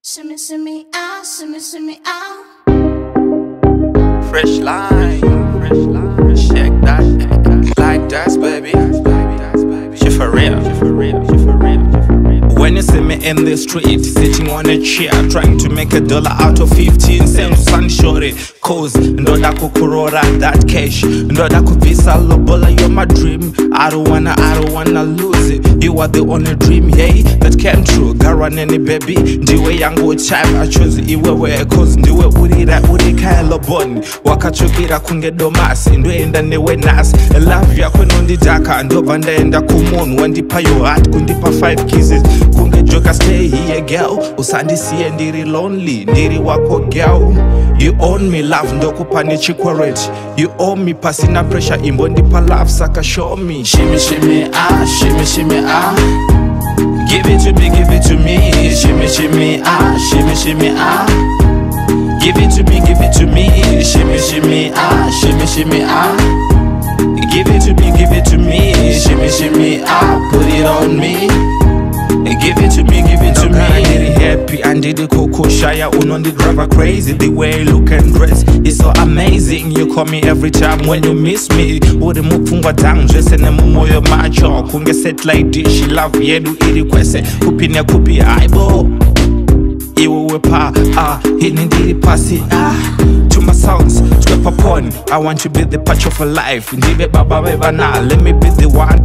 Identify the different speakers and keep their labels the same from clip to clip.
Speaker 1: Shimmy, shimmy, out, shimmy, shimmy, out.
Speaker 2: Fresh line, check that, like that, baby. She for real, she for real, she for real. When you see me in the street, sitting on a chair, trying to make $1 out of 15 cents, sun shorty, cause ndoda kukurora that cash, ndoda kuvisa lobola, you're my dream. I don't wanna lose it. You are the only dream, yeah, that came true. Garaneni baby, ndiwe yangu child, I chose iwewe, cause ndiwe urikaya loboni. Wakachukira kunge domasi, ndoenda newe nasi. Love yako nondidaka, ndova ndaenda kumonu. Wandipa your heart, kundipa 5 kisses. Kunge joka stay here girl, usandisiye ndiri lonely, ndiri wako girl. You own me love, ndokupa nichikwareti. You owe me pasina pressure, imbo ndipa love, saka show me. Shimmy, shimmy, ah, shimmy, shimmy, ah. Give it to me, give it to me. Shimmy, shimmy, ah, shimmy, shimmy, ah. Give it to me, give it to me. Shimmy, shimmy, ah, shimmy, shimmy, ah. Give it to me, give it to me. Shimmy, shimmy, ah, put it on me. Give it to me, give it to me. I did it happy and did it coco shire. On the driver crazy, the way you look and dress is so amazing. You call me every time when you miss me. Uri mupfungwa tangu dresse ne mumoyo macho. Kunge set like this, love yedu iri kwese. Kupine kupi aibo. Iwe wepa, hini ndiri pasi, to my sounds, step upon. I want to be the patch of a life. Ndibe baba beba na, let me be the one.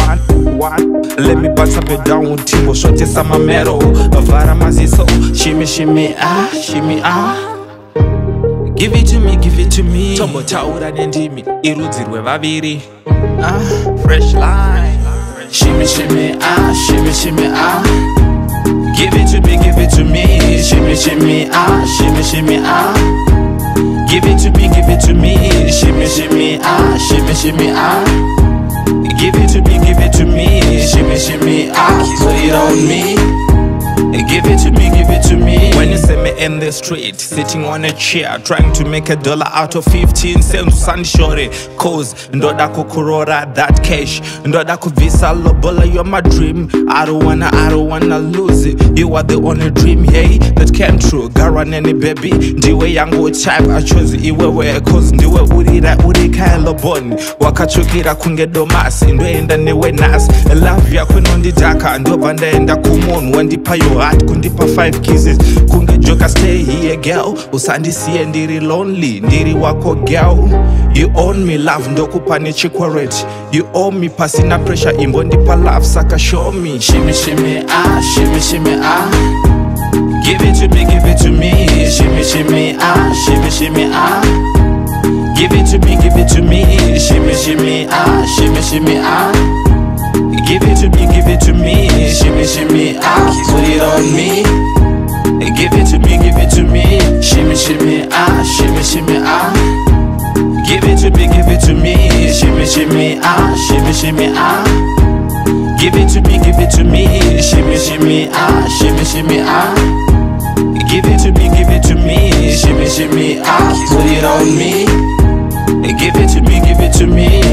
Speaker 2: Let me bounce up and down with Timbo, short is sama mero. Vara maziso, shimmy, shimmy, ah, shimmy, ah. Give it to me, give it to me. Tombo taura nendimi, irudzirwe vaviri. Fresh line. Shimmy, shimmy, ah, shimmy, shimmy, ah. Give it to me, give it to me. Shimmy, shimmy, ah, shimmy, shimmy, ah. Give it to me, give it to me. Shimmy, shimmy, ah, shimmy, shimmy, ah. Give it to me, give it to me. Shimmy, shimmy, ah, put it on me. Give it to me, give it to me. When you see me in the street, sitting on a chair, trying to make $1 out of 15 cents, sun shorty, cause ndoda kukurora that cash, ndoda kuvisa lobola, you're my dream. I don't wanna lose it. You are the only dream, yeah, that came true. Garaneni baby, ndiwe yangu child, I chose iwewe, cause ndiwe urikaya loboni. Wakachukira kunge domasi, ndoenda newe nasi. Love yako nondidaka, ndova ndaenda kumonu. Wandipa your heart, kundipa 5 kisses. Kunge joka stay here girl, usandisiye ndiri lonely, ndiri wako girl. You own me love, ndokupa nichikwareti. You owe me pasina pressure, imbo ndipa love, saka show me. Shimmy, shimmy, ah, shimmy, shimmy, ah. Give it to me, give it to me. Shimmy, shimmy, ah, shimmy, shimmy, ah. Give it to me, give it to me. Shimmy, shimmy, ah, shimmy, shimmy, ah. Give it to me, give it to me. Shimmy, shimmy, ah, put it on me. Give it to me, give it to me. Shimmy, shimmy, ah, shimmy, shimmy, ah. Give it to me, give it to me. Shimmy, shimmy, ah, shimmy, shimmy, ah. Give it to me, give it to me. Shimmy, shimmy, ah, shimmy, shimmy, ah. Give it to me, give it to me. Shimmy, shimmy, ah, put it on me. Give it to me, give it to me.